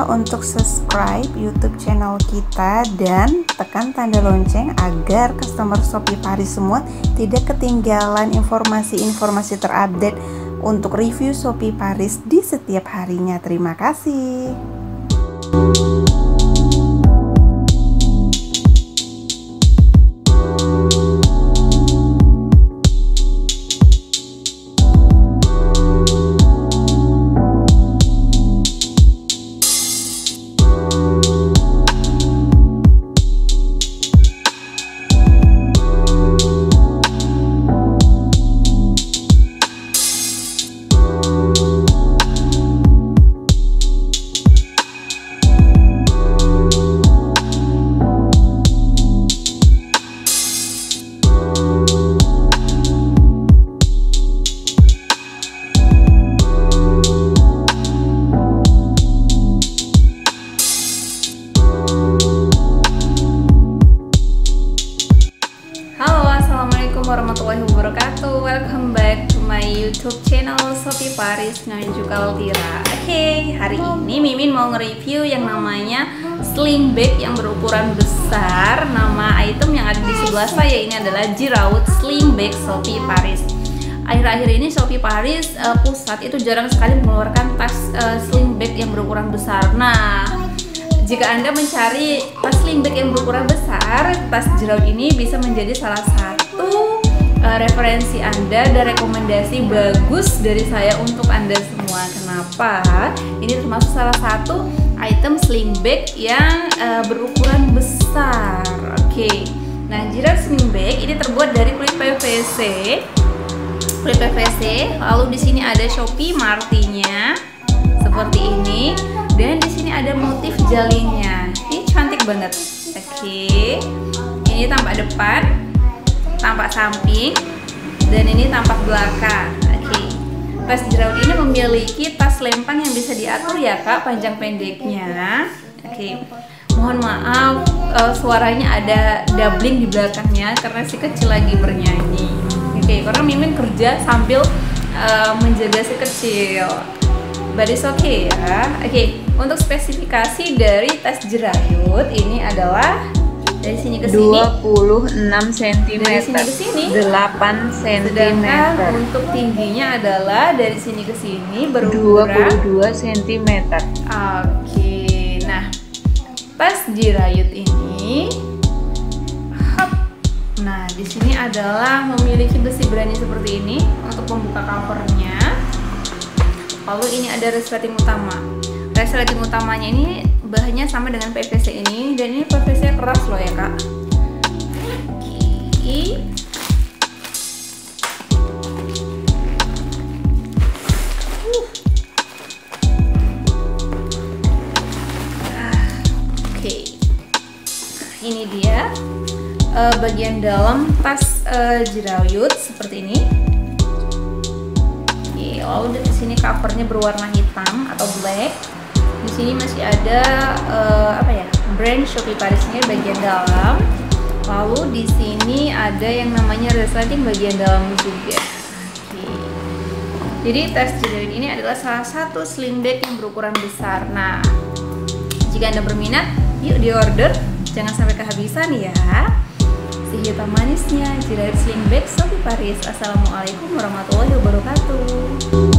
lupa untuk subscribe YouTube channel kita dan tekan tanda lonceng agar customer Shopee Paris semua tidak ketinggalan informasi-informasi terupdate untuk review Shopee Paris di setiap harinya. Terima kasih. Warahmatullahi wabarakatuh. Welcome back to my YouTube channel Shopee Paris Nganjuk Altira. Oke, hari ini Mimin mau nge-review yang namanya sling bag yang berukuran besar. Nama item yang ada di sebelah saya ini adalah Jerawat sling bag Shopee Paris. Akhir-akhir ini Shopee Paris pusat itu jarang sekali mengeluarkan tas sling bag yang berukuran besar. Nah, jika Anda mencari tas sling bag yang berukuran besar, tas Jerawat ini bisa menjadi salah satu referensi Anda dan rekomendasi bagus dari saya untuk Anda semua. Kenapa? Ini termasuk salah satu item sling bag yang berukuran besar. Oke. Nah, Jerawat sling bag ini terbuat dari kulit PVC. Kulit PVC. Lalu di sini ada Shopee Marty-nya seperti ini. Dan di sini ada motif jalinnya. Ini cantik banget. Oke. Ini tampak depan, tampak samping, dan ini tampak belakang. Oke. Tas Jerawat ini memiliki tas lempang yang bisa diatur ya Kak, panjang pendeknya. Oke. Mohon maaf suaranya ada doubling di belakangnya karena si kecil lagi bernyanyi. Oke, karena Mimin kerja sambil menjaga si kecil. But it's okay ya. Oke, untuk spesifikasi dari tas Jerawat ini adalah dari sini ke sini 26 cm, dari sini ke sini 8 cm. Sedangkan untuk tingginya adalah dari sini ke sini berukuran 22 cm. Oke, nah tas Jerawat ini, nah di sini adalah memiliki besi berani seperti ini untuk membuka covernya. Lalu ini ada resleting utama. Resleting utamanya ini bahannya sama dengan PVC ini, dan ini PVC keras loh ya Kak. Oke. Ini dia bagian dalam tas Jerawat seperti ini. Lalu di sini covernya berwarna hitam atau black. Di sini masih ada brand Shopee Parisnya bagian dalam. Lalu di sini ada yang namanya resleting bagian dalam juga. Oke. Jadi tas Jerawat ini adalah salah satu sling bag yang berukuran besar. Nah, jika Anda berminat, yuk di order. Jangan sampai kehabisan ya. Si hitam manisnya Jerawat sling bag Shopee Paris. Assalamualaikum warahmatullahi wabarakatuh.